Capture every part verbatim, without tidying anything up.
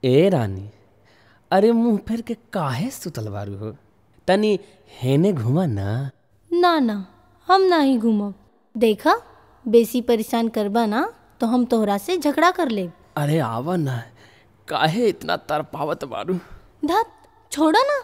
ए रानी, अरे मुंह फेर के काहे सुतल बारू हो? तनी हेने घुमा ना। ना ना, हम ना ही घूमब। देखा, बेसी परेशान करबा ना तो हम तोहरा से झगड़ा कर ले। अरे आवा ना, काहे इतना तरपावत बारू? धत, छोड़ा ना।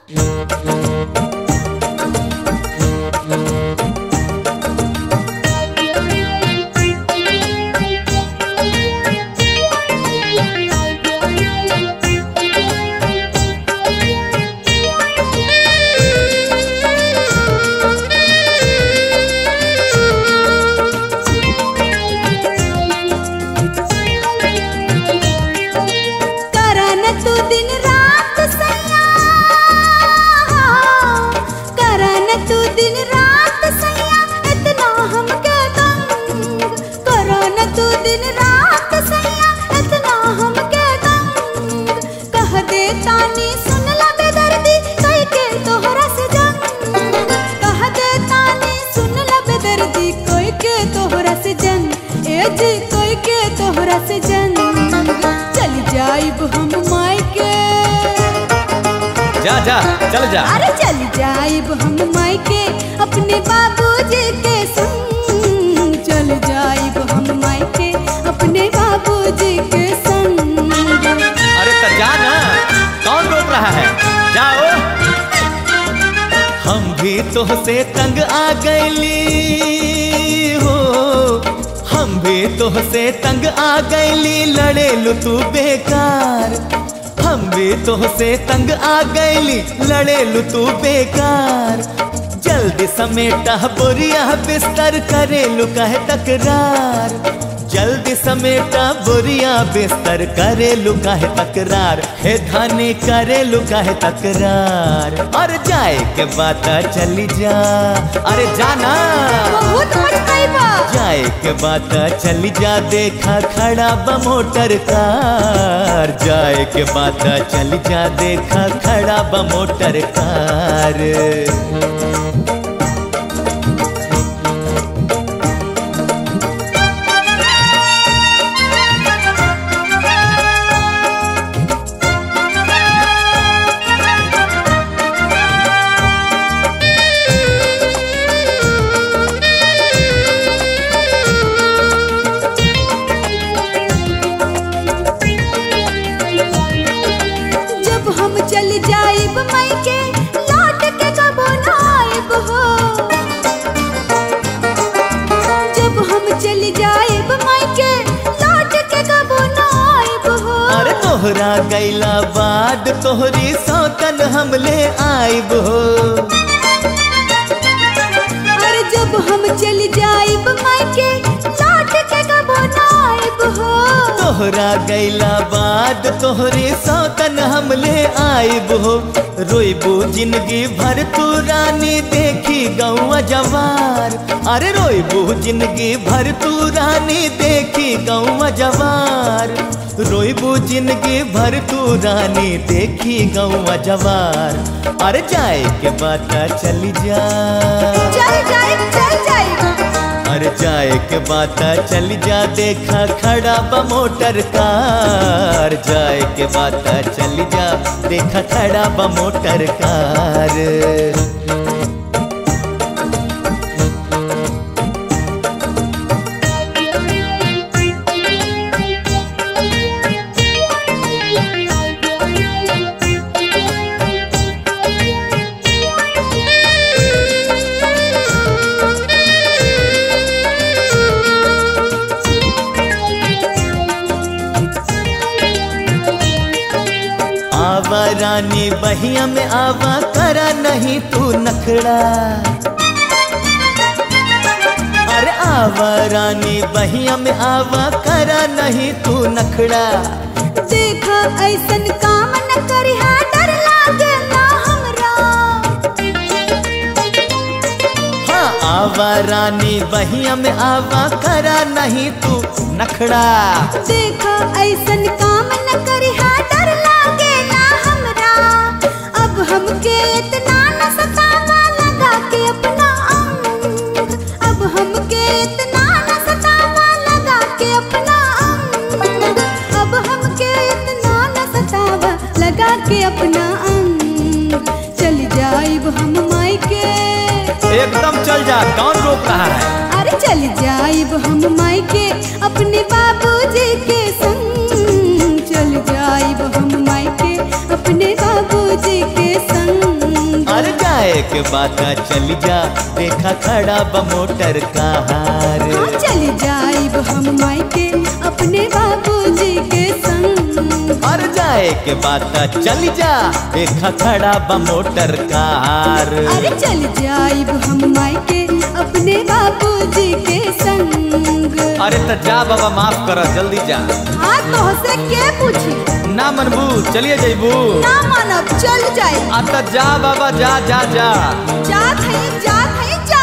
जा जा चल जा। अरे चल जाइब हम मायके अपने बाबूजी के संग, चल जाइब हम मायके अपने बाबूजी के संग। अरे तो जा ना, कौन रोक रहा है? जाओ। हम भी तो से तंग आ गईली हो, हम भी तो से तंग आ गईली, लड़े लू तू बेकार। हम भी तो से तंग आ गईली, लड़े लू तू बेकार। जल्दी समेटा बोरिया बिस्तर, करे लू कहे तकरार। जल्दी समेटा बोरिया बिस्तर, करे लू कहे तकरार। हे धानी करे लू कहे तकरार। और जाए के बात चली जा, अरे जाना बहुत मचकाइबा। जाए के बात चली जा, देखा खड़ा बा मोटर कार। जाए के बात चली जा, देखा खड़ा बा मोटर कार। तोहरा गैला बाद तोहरी सौतन हमले आइब हो। अरे जब हम चल जाइब मायके, लौट के कबो ना आइब हो। तोहरा गैला बाद तोहरी सौतन हमले आइब हो। रोइबू जिंदगी भर तू रानी, देखी गौवा जवार। अरे रोइबू जिंदगी भर तू रानी, देखी गौवा जवार। रोइबू जिंदगी भर तू रानी, देखी गौवा जवार। अरे जाए के बात चली जा, चल जाइब चल जाइब। अरे जाए के बात चली जा, देखा खड़ा बा मोटर कार। जाए के बात चली जा, देखा खड़ा बा मोटर कार। आवा रानी बहिया में आवा, करा नहीं तू नखड़ा। अरे आवा रानी बहिया में आवा, करा नहीं तू नखड़ा। देखा ऐसन काम न करिहा, डर लागे ना हमरा। हाँ आवा रानी बहिया में आवा, करा नहीं तू नखड़ा। देखा ऐसन काम न करिहा, डर लागे ना हमरा। अब हमके इतना न सतावा, लगा के अपना अंग। अब हमके इतना न सतावा, लगा के अपना अंग। अब हमके इतना न सतावा, लगा के अपना अंग चल जाइब हम मायके। एकदम चल जा, कौन रोक रहा है? अरे चल जाइब हम मायके अपने बाबूजी के संग, चल जाइब हम मायके अपने बाबूजी के संग। अरे जाए के बात चल जा, देखा खड़ा बा मोटर कार। हाँ चल जाइब हम मायके अपने बाबूजी के संग। अरे जाए के बात चल जा, देखा खड़ा बा मोटर कार। अरे चल जाइब हम मायके अपने बाबूजी के संग। अरे तो जा बाबा, माफ कर, जल्दी जा। हाँ तो से के पूछी? ना मनबू, चलिए जैबू। ना मानब, चल जाए। आ तो जा बाबा, जा जा जा। जात है, जात है, जा।